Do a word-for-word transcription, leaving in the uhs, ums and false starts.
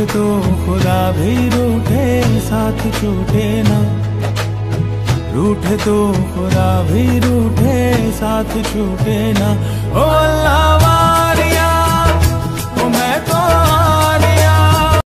तो खुदा भी रूठे साथ छूटे ना, रूठे तो खुदा भी रूठे साथ छूटे ना। ओ अल्लाह